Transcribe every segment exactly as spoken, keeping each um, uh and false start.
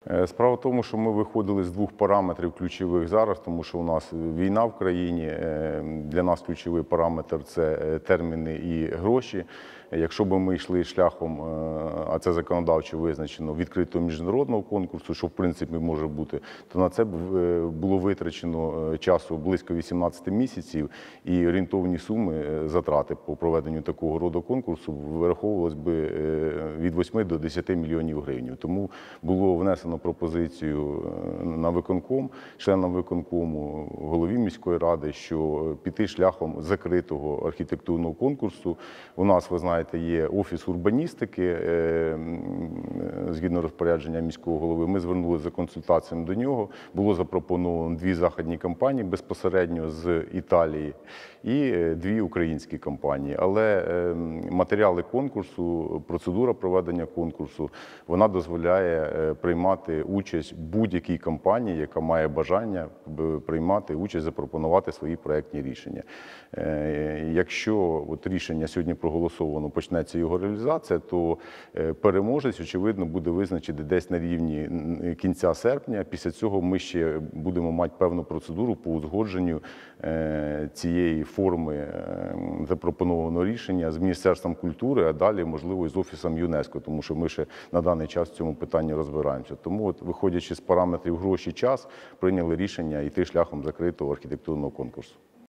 Справа в тому, що ми виходили з двох параметрів ключових зараз, тому що у нас війна в країні. Для нас ключовий параметр – це терміни і гроші. Якщо б ми йшли шляхом, а це законодавчо визначено, відкритого міжнародного конкурсу, що в принципі може бути, то на це б було витрачено часу близько вісімнадцяти місяців, і орієнтовні суми затрати по проведенню такого роду конкурсу вираховувалось би від восьми до десяти мільйонів гривень. Тому було внесено пропозицію на виконком, членам виконкому, голові міської ради, що піти шляхом закритого архітектурного конкурсу. У нас, ви знаєте, є офіс урбаністики, згідно розпорядження міського голови. Ми звернулися за консультаціями до нього. Було запропоновано дві західні компанії безпосередньо з Італії і дві українські компанії. Але матеріали конкурсу, процедура проведення конкурсу, вона дозволяє приймати участь будь-якій компанії, яка має бажання приймати участь, запропонувати свої проєктні рішення. Якщо от рішення сьогодні проголосовано, почнеться його реалізація, то переможець, очевидно, буде визначений десь на рівні кінця серпня. Після цього ми ще будемо мати певну процедуру по узгодженню цієї форми запропонованого рішення з Міністерством культури, а далі, можливо, і з Офісом ЮНЕСКО, тому що ми ще на даний час в цьому питанні розбираємося. Тому, от, виходячи з параметрів гроші, час, прийняли рішення йти шляхом закритого архітектурного конкурсу.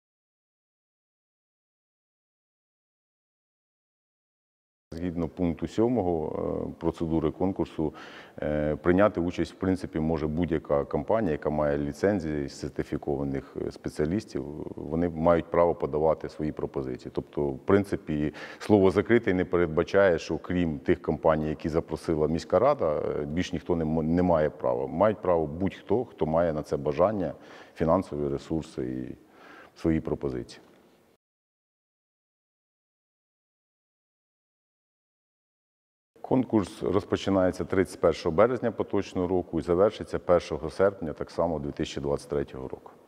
Згідно пункту сьомого процедури конкурсу, прийняти участь, в принципі, може будь-яка компанія, яка має ліцензії з сертифікованих спеціалістів, вони мають право подавати свої пропозиції. Тобто, в принципі, слово «закритий» не передбачає, що крім тих компаній, які запросила міська рада, більш ніхто не має права. Мають право будь-хто, хто має на це бажання, фінансові ресурси і свої пропозиції. Конкурс розпочинається тридцять першого березня поточного року і завершиться першого серпня так само дві тисячі двадцять третього року.